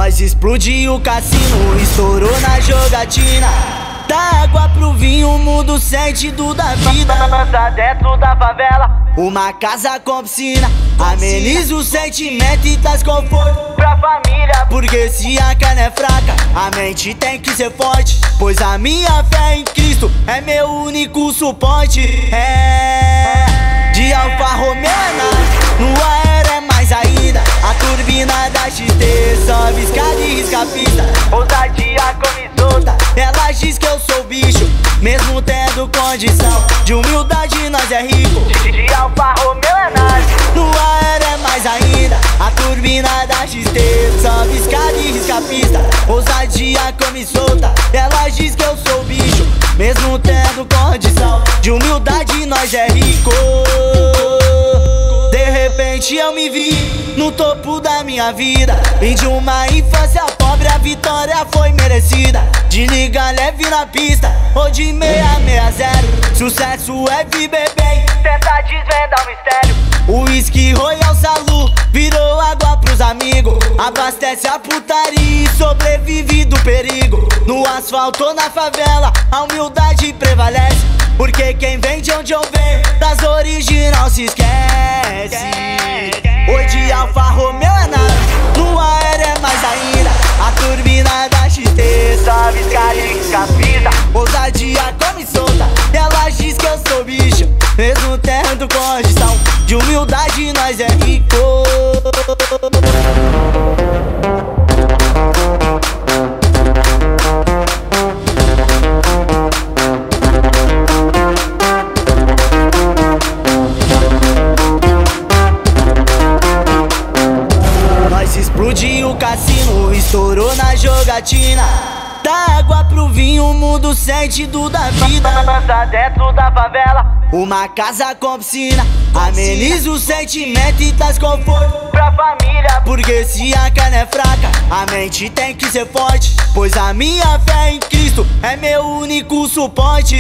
Nós explodiu o cassino, estourou na jogatina. Da água pro vinho, muda o sentido da vida. Dança dentro da favela, uma casa com piscina, ameniza o sentimento e traz conforto pra família. Porque se a carne é fraca, a mente tem que ser forte. Pois a minha fé em Cristo é meu único suporte. De Alfa Romeo no aero é mais ainda. A turbina da XT sobe escada e risca a pista. Ousadia come solta, ela diz que eu sou bicho, mesmo tendo condição. De humildade nós é rico. De Alfa Romeo é nada. No aero é mais ainda. A turbina da XT sobe escada e risca a pista. Ousadia come solta, ela diz que eu sou bicho, mesmo tendo condição. De humildade nós é rico. De repente eu me vi no topo da minha vida. Vim de uma infância pobre, a vitória foi merecida. De liga leve na pista, ou de 660. Sucesso é viver bem, tenta desvendar o mistério. o uísque Royal Salu virou água pros amigos. Abastece a putaria e sobrevive do perigo. No asfalto ou na favela, a humildade prevalece. Porque quem vem de onde eu venho, das original se esquece. Hoje Alfa Romeo é nada, no aero é mais ainda. A turbina da XT Sobe escada e risca a pista. ousadia come solta, ela diz que eu sou bicho, mesmo tendo condição. De humildade nós é rico. Nós explodiu o cassino, estourou na jogatina. Da água pro vinho, muda o sentido da vida. Dança dentro da favela, uma casa com piscina, ameniza o sentimento e traz conforto pra família. Porque se a carne é fraca, a mente tem que ser forte. Pois a minha fé em Cristo é meu único suporte.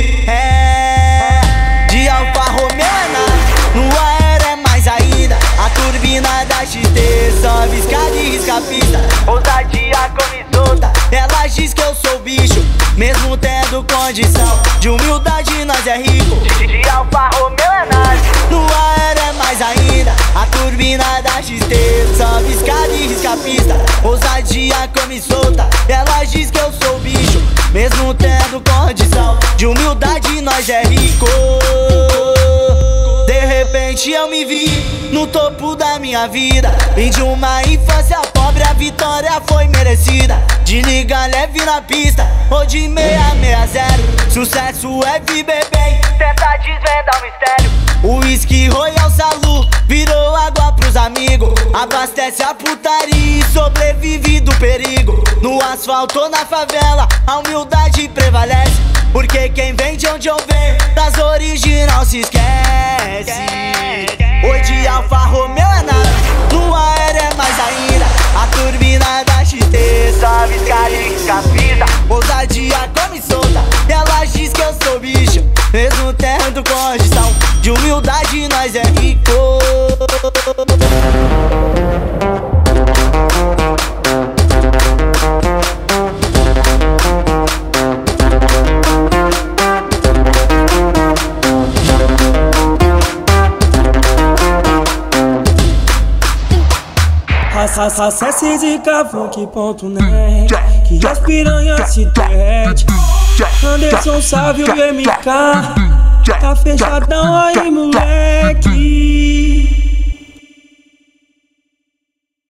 De Alfa Romeo no aero é mais ainda. A turbina da XT sobe escada e risca a pista. Ousadia come solta, ela diz que eu sou bicho, mesmo tendo condição. De humildade nós é rico. de Alfa Romeo é nada. No aero é mais ainda. A turbina da XT sobe escada e risca a pista. Ousadia come solta, ela diz que eu sou bicho, mesmo tendo condição. De humildade nós é rico. De repente eu me vi no topo da minha vida. Vim de uma infância pobre, a vitória foi merecida. De liga leve na pista, ou de 660. Sucesso é viver bem, Tenta desvendar o mistério. o uísque Royal Salu virou água pros amigos. Abastece a putaria e sobrevive do perigo. No asfalto ou na favela, a humildade prevalece. Porque quem vem de onde eu venho, das original se esquece. Hoje Alfa Romeo é nada, no aero é mais ainda. A turbina da XT Sobe escada e risca a pista. ousadia come solta, ela diz que eu sou bicho, mesmo tendo condição. De humildade nós é rico. Acesse zicafunk.net que as piranhas se derrete. Anderson Sávio e MK, tá fechadão aí, moleque.